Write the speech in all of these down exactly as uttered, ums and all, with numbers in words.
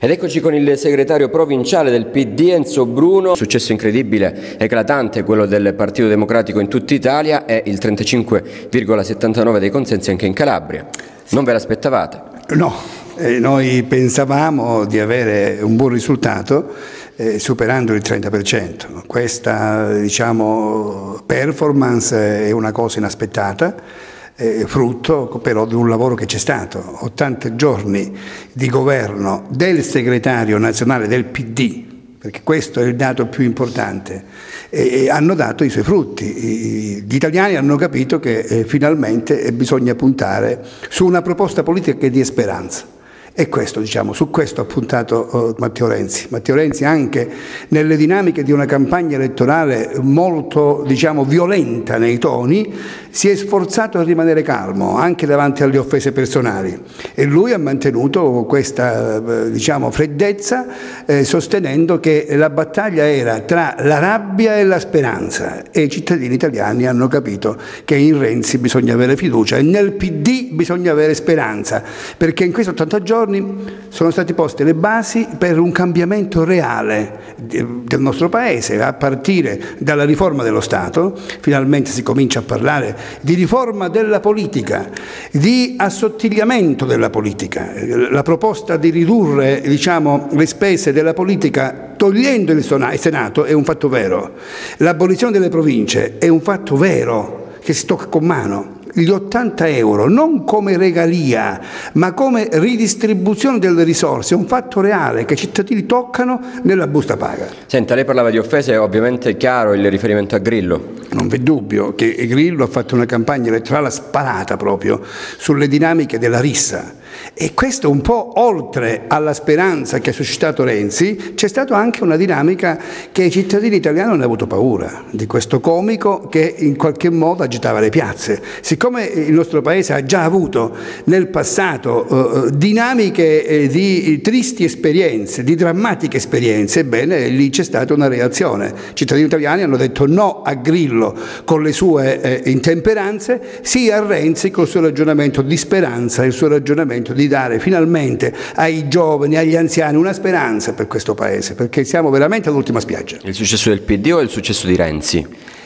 Ed eccoci con il segretario provinciale del P D Enzo Bruno. Successo incredibile, eclatante, quello del Partito Democratico in tutta Italia e il trentacinque virgola settantanove dei consensi anche in Calabria. Non ve l'aspettavate? No, eh, noi pensavamo di avere un buon risultato eh, superando il trenta per cento. Questa, diciamo, performance è una cosa inaspettata. Eh, frutto però di un lavoro che c'è stato, ottanta giorni di governo del segretario nazionale del P D, perché questo è il dato più importante, e, e hanno dato i suoi frutti. I, gli italiani hanno capito che eh, finalmente eh, bisogna puntare su una proposta politica che dia speranza. E questo, diciamo, su questo ha puntato uh, Matteo Renzi. Matteo Renzi anche nelle dinamiche di una campagna elettorale molto, diciamo, violenta nei toni, si è sforzato a rimanere calmo anche davanti alle offese personali e lui ha mantenuto questa, uh, diciamo, freddezza eh, sostenendo che la battaglia era tra la rabbia e la speranza e i cittadini italiani hanno capito che in Renzi bisogna avere fiducia e nel P D bisogna avere speranza, perché in questi ottanta giorni sono state poste le basi per un cambiamento reale del nostro Paese, a partire dalla riforma dello Stato. Finalmente si comincia a parlare di riforma della politica, di assottigliamento della politica. La proposta di ridurre, diciamo, le spese della politica togliendo il Senato è un fatto vero. L'abolizione delle province è un fatto vero che si tocca con mano. Gli ottanta euro non come regalia ma come ridistribuzione delle risorse è un fatto reale che i cittadini toccano nella busta paga. Senta, lei parlava di offese, è ovviamente chiaro il riferimento a Grillo. Non v'è dubbio che Grillo ha fatto una campagna elettorale sparata proprio sulle dinamiche della rissa. E questo un po' oltre alla speranza che ha suscitato Renzi, c'è stata anche una dinamica che i cittadini italiani hanno avuto paura di questo comico che in qualche modo agitava le piazze. Siccome il nostro Paese ha già avuto nel passato eh, dinamiche eh, di tristi esperienze, di drammatiche esperienze, ebbene lì c'è stata una reazione. I cittadini italiani hanno detto no a Grillo con le sue eh, intemperanze, sì a Renzi col suo ragionamento di speranza, il suo ragionamento di dare finalmente ai giovani, agli anziani una speranza per questo Paese, perché siamo veramente all'ultima spiaggia. Il successo del P D o il successo di Renzi?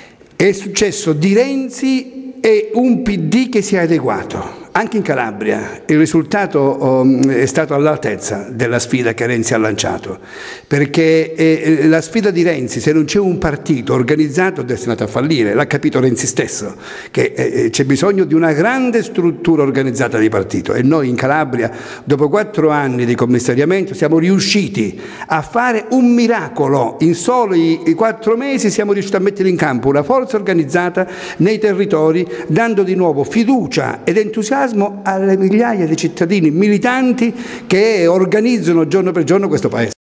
È il successo di Renzi e un P D che si è adeguato. Anche in Calabria il risultato um, è stato all'altezza della sfida che Renzi ha lanciato, perché eh, la sfida di Renzi, se non c'è un partito organizzato, è destinato a fallire. L'ha capito Renzi stesso, che eh, c'è bisogno di una grande struttura organizzata di partito e noi in Calabria, dopo quattro anni di commissariamento, siamo riusciti a fare un miracolo. In soli quattro mesi siamo riusciti a mettere in campo una forza organizzata nei territori, dando di nuovo fiducia ed entusiasmo alle migliaia di cittadini militanti che organizzano giorno per giorno questo Paese.